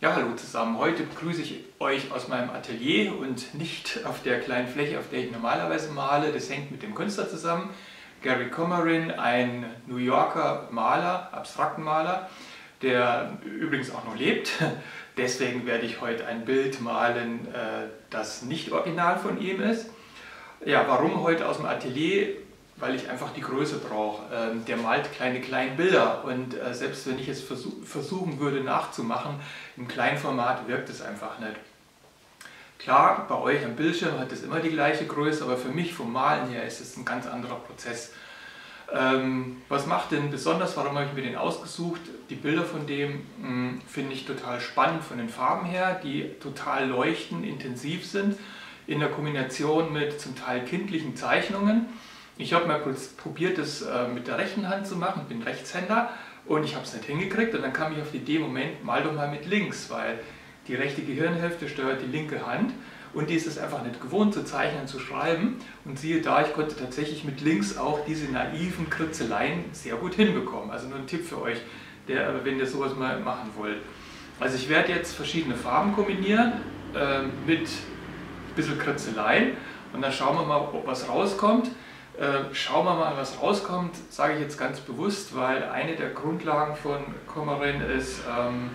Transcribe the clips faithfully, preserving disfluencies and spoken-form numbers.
Ja, hallo zusammen. Heute begrüße ich euch aus meinem Atelier und nicht auf der kleinen Fläche, auf der ich normalerweise male. Das hängt mit dem Künstler zusammen. Gary Comarin, ein New Yorker Maler, Abstraktenmaler, der übrigens auch noch lebt. Deswegen werde ich heute ein Bild malen, das nicht original von ihm ist. Ja, warum heute aus dem Atelier? Weil ich einfach die Größe brauche. Der malt kleine, kleine Bilder und selbst wenn ich es versuchen würde nachzumachen, im Kleinformat wirkt es einfach nicht. Klar, bei euch am Bildschirm hat es immer die gleiche Größe, aber für mich vom Malen her ist es ein ganz anderer Prozess. Ähm, was macht denn besonders, warum habe ich mir den ausgesucht? Die Bilder von dem finde ich total spannend von den Farben her, die total leuchten, intensiv sind, in der Kombination mit zum Teil kindlichen Zeichnungen. Ich habe mal probiert, das mit der rechten Hand zu machen, ich bin Rechtshänder und ich habe es nicht hingekriegt und dann kam ich auf die Idee, Moment, mal doch mal mit links, weil die rechte Gehirnhälfte steuert die linke Hand und die ist es einfach nicht gewohnt zu zeichnen, zu schreiben und siehe da, ich konnte tatsächlich mit links auch diese naiven Kritzeleien sehr gut hinbekommen. Also nur ein Tipp für euch, der, wenn ihr sowas mal machen wollt. Also ich werde jetzt verschiedene Farben kombinieren äh, mit ein bisschen Kritzeleien und dann schauen wir mal, ob was rauskommt. Äh, schauen wir mal, was rauskommt, sage ich jetzt ganz bewusst, weil eine der Grundlagen von Comarin ist, ähm,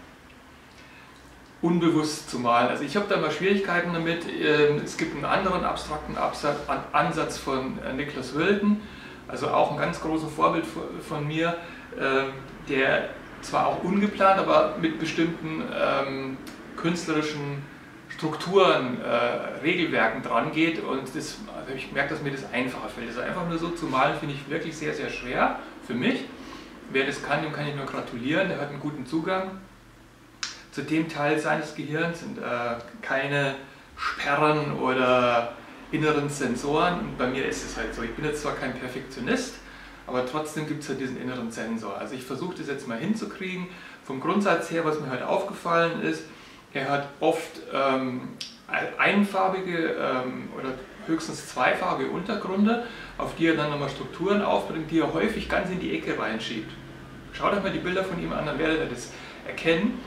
unbewusst zu malen. Also ich habe da mal Schwierigkeiten damit. Ähm, es gibt einen anderen abstrakten Absatz, an, Ansatz von äh, Nicholas Wilton, also auch ein ganz großes Vorbild von, von mir, äh, der zwar auch ungeplant, aber mit bestimmten ähm, künstlerischen Strukturen, äh, Regelwerken dran geht und das, also ich merke, dass mir das einfacher fällt. Das einfach nur so zu malen finde ich wirklich sehr, sehr schwer für mich. Wer das kann, dem kann ich nur gratulieren, der hat einen guten Zugang. Zu dem Teil seines Gehirns sind äh, keine Sperren oder inneren Sensoren und bei mir ist es halt so. Ich bin jetzt zwar kein Perfektionist, aber trotzdem gibt es halt diesen inneren Sensor. Also ich versuche das jetzt mal hinzukriegen. Vom Grundsatz her, was mir heute aufgefallen ist, er hat oft ähm, einfarbige ähm, oder höchstens zweifarbige Untergründe, auf die er dann nochmal Strukturen aufbringt, die er häufig ganz in die Ecke reinschiebt. Schaut euch mal die Bilder von ihm an, dann werdet ihr das erkennen.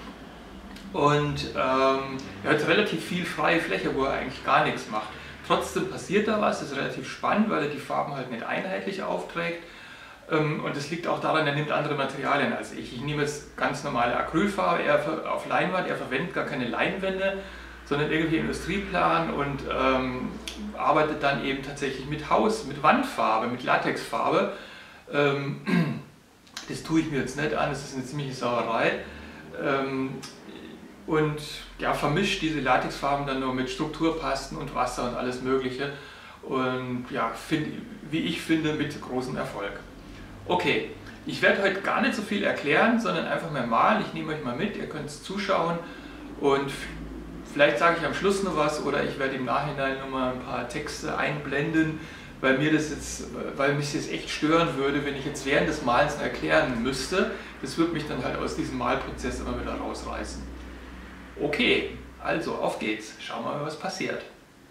Und ähm, er hat relativ viel freie Fläche, wo er eigentlich gar nichts macht. Trotzdem passiert da was, das ist relativ spannend, weil er die Farben halt nicht einheitlich aufträgt. Und das liegt auch daran, er nimmt andere Materialien als ich. Ich nehme jetzt ganz normale Acrylfarbe er auf Leinwand, er verwendet gar keine Leinwände, sondern irgendwie Industrieplan und ähm, arbeitet dann eben tatsächlich mit Haus, mit Wandfarbe, mit Latexfarbe. Ähm, das tue ich mir jetzt nicht an, das ist eine ziemliche Sauerei. Ähm, und ja, vermischt diese Latexfarben dann nur mit Strukturpasten und Wasser und alles Mögliche. Und ja, find, wie ich finde, mit großem Erfolg. Okay, ich werde heute gar nicht so viel erklären, sondern einfach mal malen. Ich nehme euch mal mit, ihr könnt es zuschauen und vielleicht sage ich am Schluss noch was oder ich werde im Nachhinein noch mal ein paar Texte einblenden, weil mir das jetzt, weil mich das echt stören würde, wenn ich jetzt während des Malens erklären müsste. Das würde mich dann halt aus diesem Malprozess immer wieder rausreißen. Okay, also auf geht's. Schauen wir mal, was passiert.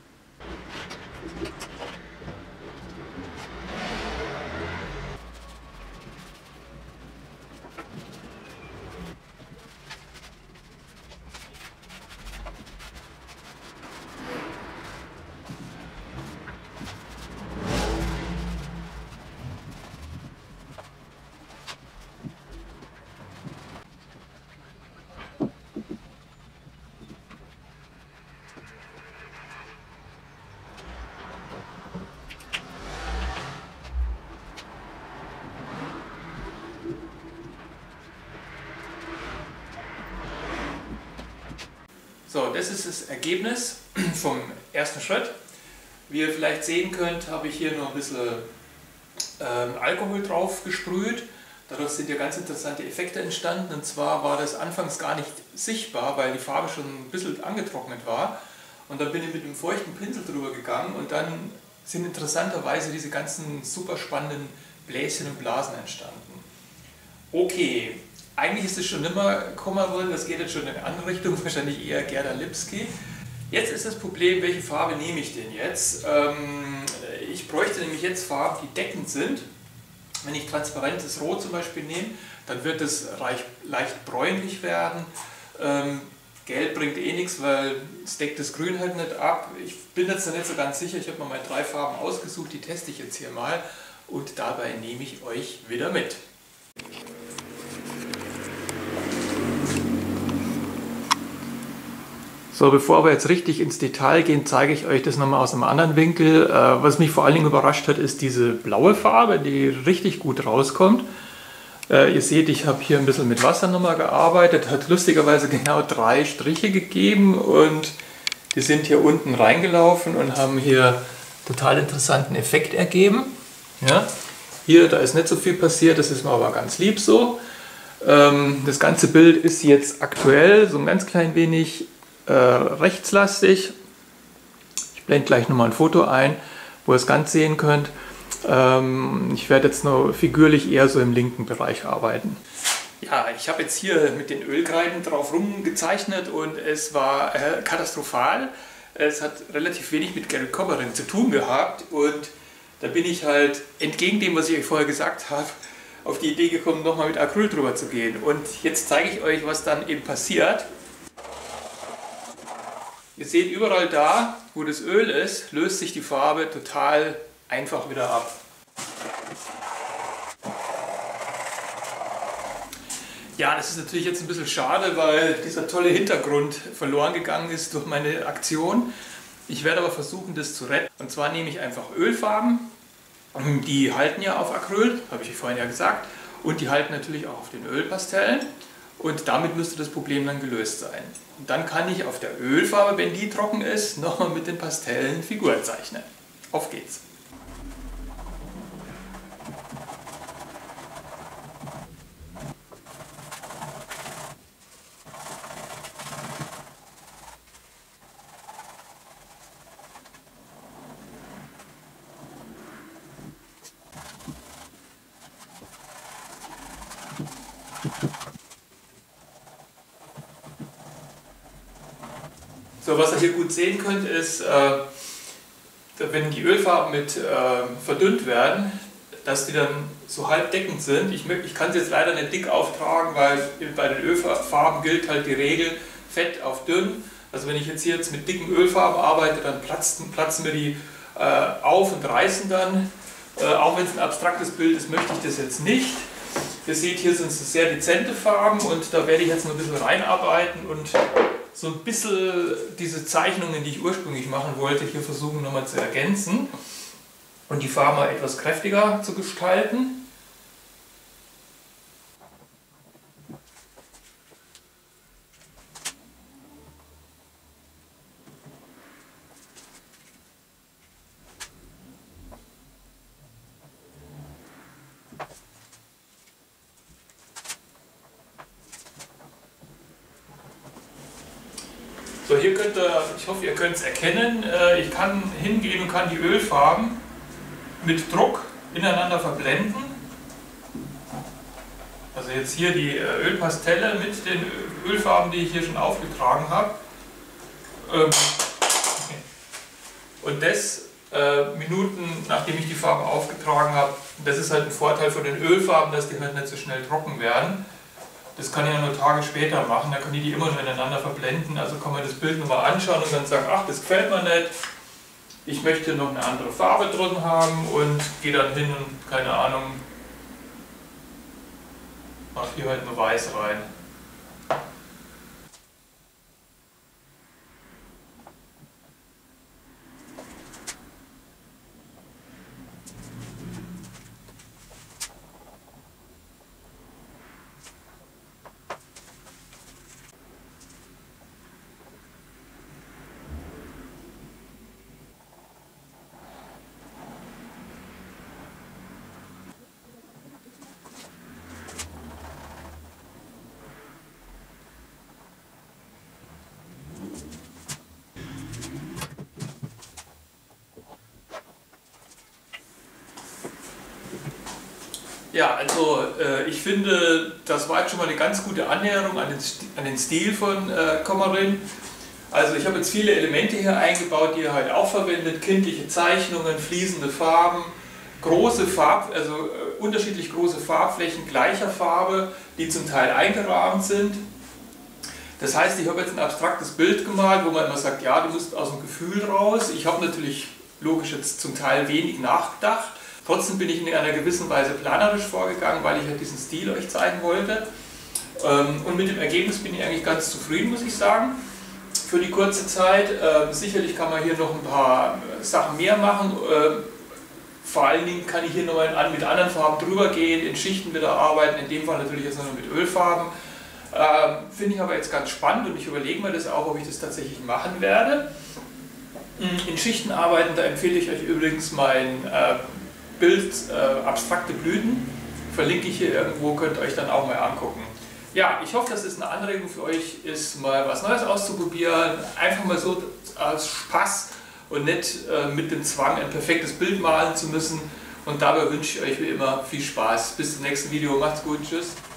So, das ist das Ergebnis vom ersten Schritt. Wie ihr vielleicht sehen könnt, habe ich hier noch ein bisschen ähm, Alkohol drauf gesprüht. Dadurch sind ja ganz interessante Effekte entstanden. Und zwar war das anfangs gar nicht sichtbar, weil die Farbe schon ein bisschen angetrocknet war. Und dann bin ich mit einem feuchten Pinsel drüber gegangen und dann sind interessanterweise diese ganzen super spannenden Bläschen und Blasen entstanden. Okay. Eigentlich ist es schon immer Comarin, das geht jetzt schon in eine andere Richtung, wahrscheinlich eher Gerda Lipski. Jetzt ist das Problem, welche Farbe nehme ich denn jetzt? Ähm, ich bräuchte nämlich jetzt Farben, die deckend sind. Wenn ich transparentes Rot zum Beispiel nehme, dann wird es leicht bräunlich werden. Ähm, Gelb bringt eh nichts, weil es deckt das Grün halt nicht ab. Ich bin jetzt noch nicht so ganz sicher, ich habe mal meine drei Farben ausgesucht, die teste ich jetzt hier mal und dabei nehme ich euch wieder mit. So, bevor wir jetzt richtig ins Detail gehen, zeige ich euch das nochmal aus einem anderen Winkel. Was mich vor allen Dingen überrascht hat, ist diese blaue Farbe, die richtig gut rauskommt. Ihr seht, ich habe hier ein bisschen mit Wasser nochmal gearbeitet, hat lustigerweise genau drei Striche gegeben und die sind hier unten reingelaufen und haben hier total interessanten Effekt ergeben. Ja, hier, da ist nicht so viel passiert, das ist mir aber ganz lieb so. Das ganze Bild ist jetzt aktuell so ein ganz klein wenig Äh, rechtslastig. Ich blende gleich nochmal ein Foto ein, wo ihr es ganz sehen könnt. Ähm, ich werde jetzt nur figürlich eher so im linken Bereich arbeiten. Ja, ich habe jetzt hier mit den Ölkreiden drauf rumgezeichnet und es war äh, katastrophal. Es hat relativ wenig mit Gary Cormoran zu tun gehabt und da bin ich halt entgegen dem, was ich euch vorher gesagt habe, auf die Idee gekommen, nochmal mit Acryl drüber zu gehen. Und jetzt zeige ich euch, was dann eben passiert. Ihr seht, überall da, wo das Öl ist, löst sich die Farbe total einfach wieder ab. Ja, das ist natürlich jetzt ein bisschen schade, weil dieser tolle Hintergrund verloren gegangen ist durch meine Aktion. Ich werde aber versuchen, das zu retten. Und zwar nehme ich einfach Ölfarben, die halten ja auf Acryl, habe ich vorhin ja gesagt, und die halten natürlich auch auf den Ölpastellen. Und damit müsste das Problem dann gelöst sein. Und dann kann ich auf der Ölfarbe, wenn die trocken ist, nochmal mit den Pastellen Figuren zeichnen. Auf geht's! So, was ihr hier gut sehen könnt, ist, äh, wenn die Ölfarben mit äh, verdünnt werden, dass die dann so halbdeckend sind. Ich, ich kann sie jetzt leider nicht dick auftragen, weil bei den Ölfarben gilt halt die Regel fett auf dünn. Also wenn ich jetzt hier jetzt mit dicken Ölfarben arbeite, dann platzen, platzen mir die äh, auf und reißen dann. Äh, auch wenn es ein abstraktes Bild ist, möchte ich das jetzt nicht. Ihr seht, hier sind es sehr dezente Farben und da werde ich jetzt noch ein bisschen reinarbeiten und so ein bisschen diese Zeichnungen, die ich ursprünglich machen wollte, hier versuchen nochmal zu ergänzen und die Farben mal etwas kräftiger zu gestalten. So, hier könnt ihr, ich hoffe, ihr könnt es erkennen, ich kann hingehen und kann die Ölfarben mit Druck ineinander verblenden. Also jetzt hier die Ölpastelle mit den Ölfarben, die ich hier schon aufgetragen habe. Und das Minuten, nachdem ich die Farben aufgetragen habe, das ist halt ein Vorteil von den Ölfarben, dass die halt nicht so schnell trocken werden. Das kann ich ja nur Tage später machen, dann kann ich die immer noch ineinander verblenden, also kann man das Bild nochmal anschauen und dann sagen, ach, das gefällt mir nicht, ich möchte noch eine andere Farbe drin haben und gehe dann hin und, keine Ahnung, mache hier halt nur Weiß rein. Ja, also äh, ich finde, das war jetzt schon mal eine ganz gute Annäherung an den, an den Stil von äh, Cormoran. Also ich habe jetzt viele Elemente hier eingebaut, die er halt auch verwendet, kindliche Zeichnungen, fließende Farben, große Farb, also äh, unterschiedlich große Farbflächen gleicher Farbe, die zum Teil eingerahmt sind. Das heißt, ich habe jetzt ein abstraktes Bild gemalt, wo man immer sagt, ja, du musst aus dem Gefühl raus. Ich habe natürlich logisch jetzt zum Teil wenig nachgedacht. Trotzdem bin ich in einer gewissen Weise planerisch vorgegangen, weil ich halt diesen Stil euch zeigen wollte. Und mit dem Ergebnis bin ich eigentlich ganz zufrieden, muss ich sagen, für die kurze Zeit. Sicherlich kann man hier noch ein paar Sachen mehr machen. Vor allen Dingen kann ich hier nochmal mit anderen Farben drüber gehen, in Schichten wieder arbeiten, in dem Fall natürlich jetzt nur mit Ölfarben. Ähm, Finde ich aber jetzt ganz spannend und ich überlege mir das auch, ob ich das tatsächlich machen werde. In Schichten arbeiten, da empfehle ich euch übrigens mein äh, Bild äh, Abstrakte Blüten. Verlinke ich hier irgendwo, könnt ihr euch dann auch mal angucken. Ja, ich hoffe, dass es eine Anregung für euch ist, mal was Neues auszuprobieren. Einfach mal so als Spaß und nicht äh, mit dem Zwang, ein perfektes Bild malen zu müssen. Und dabei wünsche ich euch wie immer viel Spaß. Bis zum nächsten Video. Macht's gut. Tschüss.